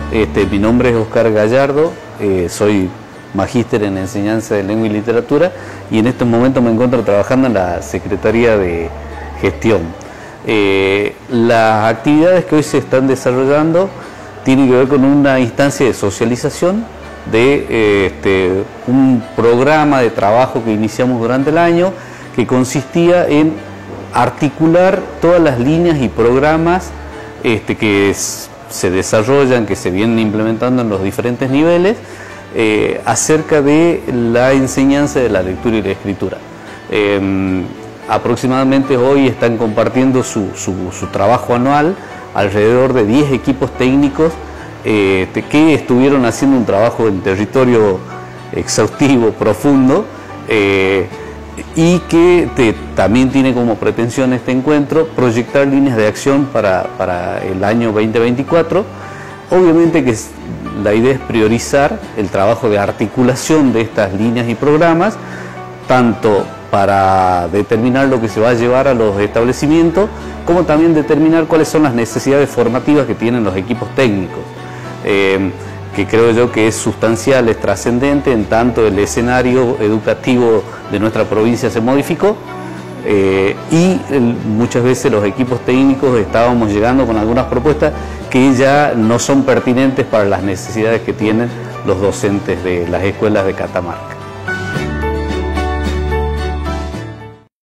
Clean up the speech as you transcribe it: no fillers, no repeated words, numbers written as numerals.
Mi nombre es Oscar Gallardo, soy magíster en enseñanza de lengua y literatura y en estos momentos me encuentro trabajando en la Secretaría de Gestión. Las actividades que hoy se están desarrollando tienen que ver con una instancia de socialización de un programa de trabajo que iniciamos durante el año, que consistía en articular todas las líneas y programas que se desarrollan, que se vienen implementando en los diferentes niveles, acerca de la enseñanza de la lectura y la escritura. Aproximadamente hoy están compartiendo su trabajo anual alrededor de 10 equipos técnicos que estuvieron haciendo un trabajo en territorio exhaustivo, profundo, y que también tiene como pretensión este encuentro proyectar líneas de acción para el año 2024. Obviamente que la idea es priorizar el trabajo de articulación de estas líneas y programas, tanto para determinar lo que se va a llevar a los establecimientos, como también determinar cuáles son las necesidades formativas que tienen los equipos técnicos, que creo yo que es sustancial, es trascendente, en tanto el escenario educativo de nuestra provincia se modificó y muchas veces los equipos técnicos estábamos llegando con algunas propuestas que ya no son pertinentes para las necesidades que tienen los docentes de las escuelas de Catamarca.